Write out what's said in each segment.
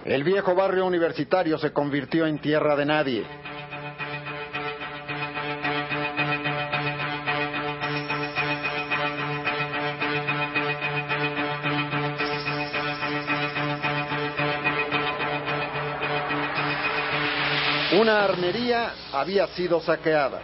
El viejo barrio universitario se convirtió en tierra de nadie. Una armería había sido saqueada.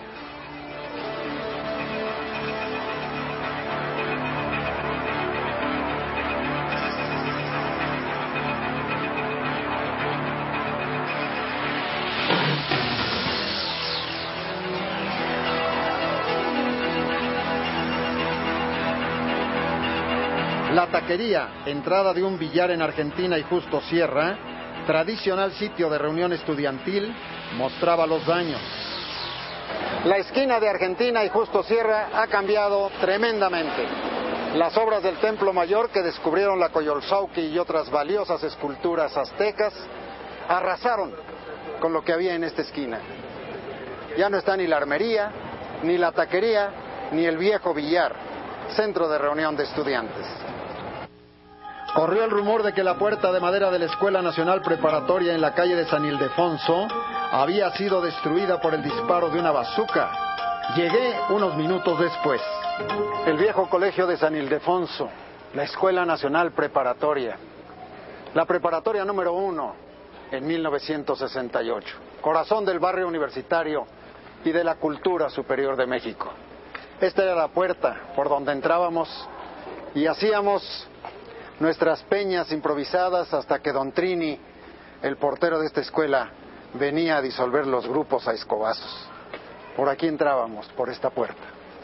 La taquería, entrada de un billar en Argentina y Justo Sierra, tradicional sitio de reunión estudiantil, mostraba los daños. La esquina de Argentina y Justo Sierra ha cambiado tremendamente. Las obras del Templo Mayor que descubrieron la Coyolxauhqui y otras valiosas esculturas aztecas arrasaron con lo que había en esta esquina. Ya no está ni la armería, ni la taquería, ni el viejo billar, centro de reunión de estudiantes. Corrió el rumor de que la puerta de madera de la Escuela Nacional Preparatoria en la calle de San Ildefonso había sido destruida por el disparo de una bazuca. Llegué unos minutos después. El viejo colegio de San Ildefonso, la Escuela Nacional Preparatoria, la preparatoria número 1 en 1968, corazón del barrio universitario y de la cultura superior de México. Esta era la puerta por donde entrábamos y hacíamos nuestras peñas improvisadas hasta que don Trini, el portero de esta escuela, venía a disolver los grupos a escobazos. Por aquí entrábamos, por esta puerta.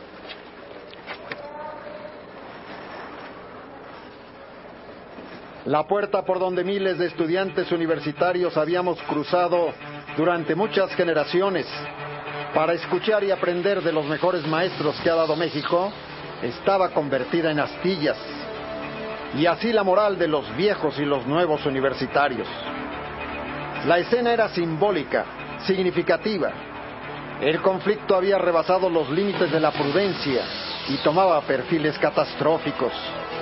La puerta por donde miles de estudiantes universitarios habíamos cruzado durante muchas generaciones para escuchar y aprender de los mejores maestros que ha dado México, estaba convertida en astillas. Y así la moral de los viejos y los nuevos universitarios. La escena era simbólica, significativa. El conflicto había rebasado los límites de la prudencia y tomaba perfiles catastróficos.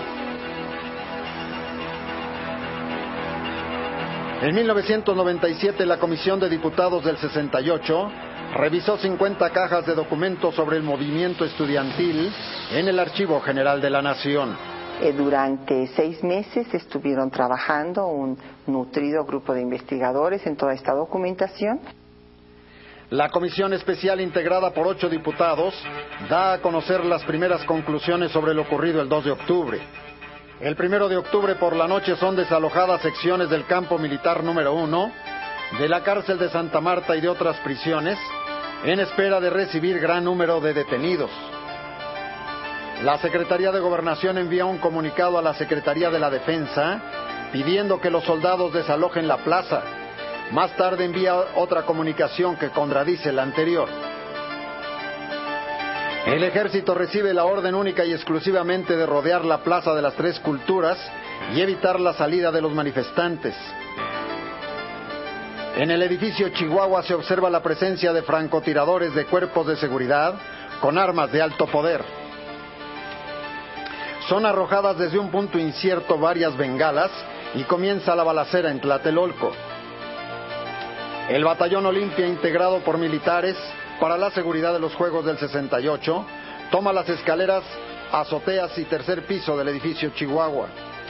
En 1997, la Comisión de Diputados del 68 revisó 50 cajas de documentos sobre el movimiento estudiantil en el Archivo General de la Nación. Durante 6 meses estuvieron trabajando un nutrido grupo de investigadores en toda esta documentación. La comisión especial, integrada por 8 diputados, da a conocer las primeras conclusiones sobre lo ocurrido el 2 de octubre. El 1 de octubre por la noche son desalojadas secciones del campo militar número 1, de la cárcel de Santa Marta y de otras prisiones, en espera de recibir gran número de detenidos. La Secretaría de Gobernación envía un comunicado a la Secretaría de la Defensa pidiendo que los soldados desalojen la plaza. Más tarde envía otra comunicación que contradice la anterior. El ejército recibe la orden única y exclusivamente de rodear la Plaza de las Tres Culturas y evitar la salida de los manifestantes. En el edificio Chihuahua se observa la presencia de francotiradores de cuerpos de seguridad con armas de alto poder. Son arrojadas desde un punto incierto varias bengalas y comienza la balacera en Tlatelolco. El batallón Olimpia, integrado por militares para la seguridad de los Juegos del 68, toma las escaleras, azoteas y tercer piso del edificio Chihuahua.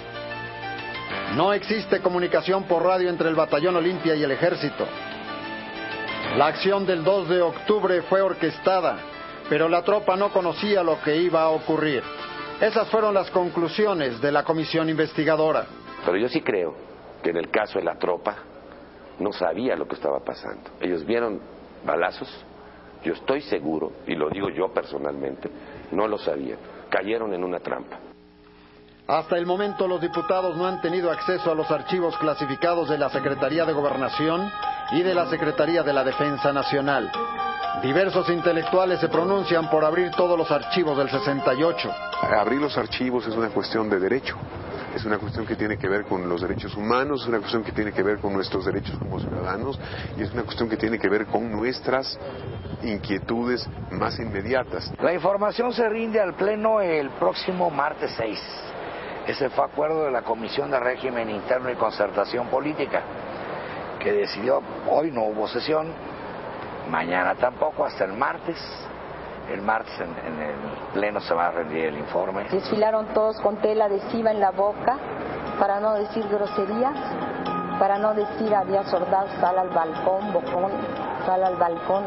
No existe comunicación por radio entre el batallón Olimpia y el ejército. La acción del 2 de octubre fue orquestada, pero la tropa no conocía lo que iba a ocurrir. Esas fueron las conclusiones de la comisión investigadora. Pero yo sí creo que en el caso de la tropa no sabía lo que estaba pasando. Ellos vieron balazos, yo estoy seguro, y lo digo yo personalmente, no lo sabían. Cayeron en una trampa. Hasta el momento los diputados no han tenido acceso a los archivos clasificados de la Secretaría de Gobernación y de la Secretaría de la Defensa Nacional. Diversos intelectuales se pronuncian por abrir todos los archivos del 68. Abrir los archivos es una cuestión de derecho, es una cuestión que tiene que ver con los derechos humanos, es una cuestión que tiene que ver con nuestros derechos como ciudadanos y es una cuestión que tiene que ver con nuestras inquietudes más inmediatas. La información se rinde al Pleno el próximo martes 6. Ese fue acuerdo de la Comisión de Régimen Interno y Concertación Política, que decidió, hoy no hubo sesión, mañana tampoco, hasta el martes. El martes en el Pleno se va a rendir el informe. Desfilaron todos con tela adhesiva en la boca para no decir groserías, para no decir a Díaz Ordaz, sal al balcón, bocón, sal al balcón.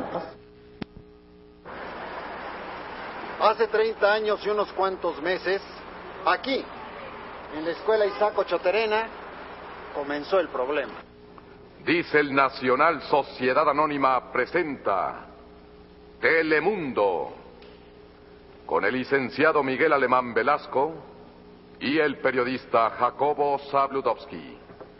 Hace 30 años y unos cuantos meses, aquí, en la escuela Isaac Ochoterena, comenzó el problema. Dice el Nacional Sociedad Anónima presenta Telemundo, con el licenciado Miguel Alemán Velasco y el periodista Jacobo Zabludovsky.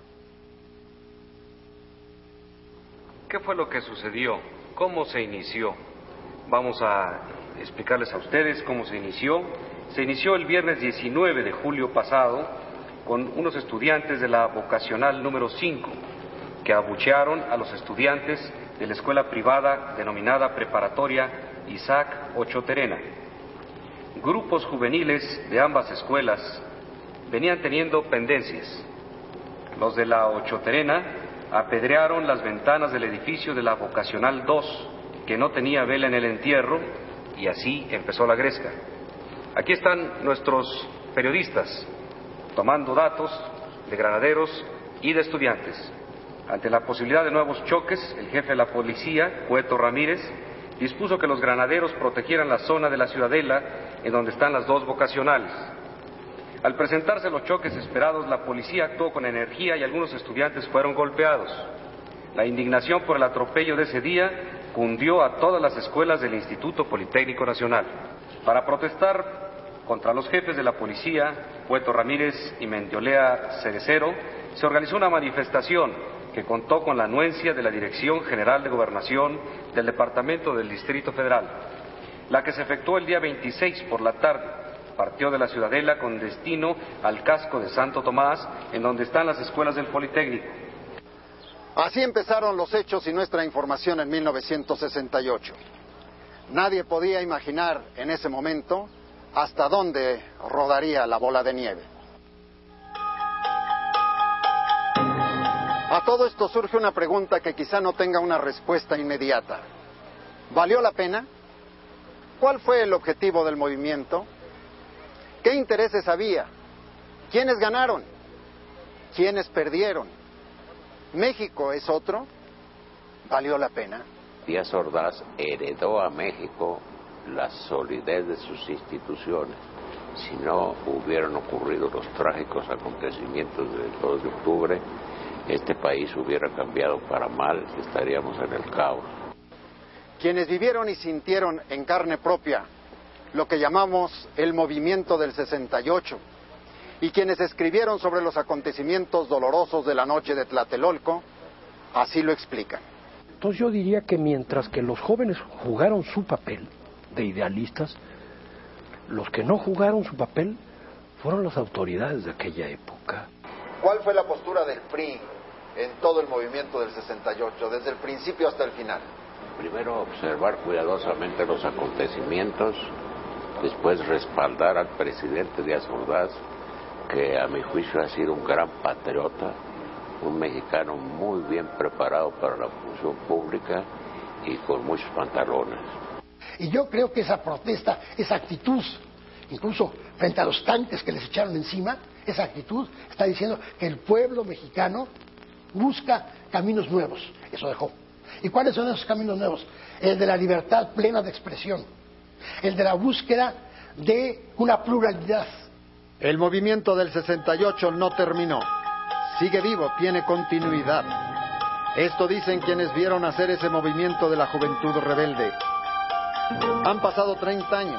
¿Qué fue lo que sucedió? ¿Cómo se inició? Vamos a explicarles a ustedes cómo se inició. Se inició el viernes 19 de julio pasado con unos estudiantes de la vocacional número 5 que abuchearon a los estudiantes de la escuela privada denominada Preparatoria Isaac Ochoterena. Grupos juveniles de ambas escuelas venían teniendo pendencias. Los de la Ochoterena apedrearon las ventanas del edificio de la vocacional 2, que no tenía vela en el entierro, y así empezó la gresca. Aquí están nuestros periodistas tomando datos de granaderos y de estudiantes. Ante la posibilidad de nuevos choques, el jefe de la policía, Cueto Ramírez, dispuso que los granaderos protegieran la zona de la Ciudadela en donde están las dos vocacionales. Al presentarse los choques esperados, la policía actuó con energía y algunos estudiantes fueron golpeados. La indignación por el atropello de ese día cundió a todas las escuelas del Instituto Politécnico Nacional. Para protestar contra los jefes de la policía, Cueto Ramírez y Mendiolea Cerecero, se organizó una manifestación que contó con la anuencia de la Dirección General de Gobernación del Departamento del Distrito Federal. La que se efectuó el día 26 por la tarde, partió de la Ciudadela con destino al casco de Santo Tomás, en donde están las escuelas del Politécnico. Así empezaron los hechos y nuestra información en 1968. Nadie podía imaginar en ese momento hasta dónde rodaría la bola de nieve. A todo esto surge una pregunta que quizá no tenga una respuesta inmediata. ¿Valió la pena? ¿Cuál fue el objetivo del movimiento? ¿Qué intereses había? ¿Quiénes ganaron? ¿Quiénes perdieron? ¿México es otro? ¿Valió la pena? Díaz Ordaz heredó a México la solidez de sus instituciones. Si no hubieran ocurrido los trágicos acontecimientos del 2 de octubre, este país hubiera cambiado para mal, estaríamos en el caos. Quienes vivieron y sintieron en carne propia lo que llamamos el movimiento del 68, y quienes escribieron sobre los acontecimientos dolorosos de la noche de Tlatelolco, así lo explican. Entonces yo diría que mientras que los jóvenes jugaron su papel de idealistas, los que no jugaron su papel fueron las autoridades de aquella época. ¿Cuál fue la postura del PRI en todo el movimiento del 68, desde el principio hasta el final? Primero, observar cuidadosamente los acontecimientos, después respaldar al presidente Díaz Ordaz, que a mi juicio ha sido un gran patriota, un mexicano muy bien preparado para la función pública y con muchos pantalones. Y yo creo que esa protesta, esa actitud, incluso frente a los tanques que les echaron encima, esa actitud está diciendo que el pueblo mexicano busca caminos nuevos. Eso dejó. ¿Y cuáles son esos caminos nuevos? El de la libertad plena de expresión, el de la búsqueda de una pluralidad. El movimiento del 68 no terminó. Sigue vivo, tiene continuidad. Esto dicen quienes vieron hacer ese movimiento de la juventud rebelde. Han pasado 30 años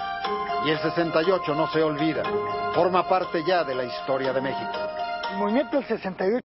y el 68 no se olvida. Forma parte ya de la historia de México. El movimiento del 68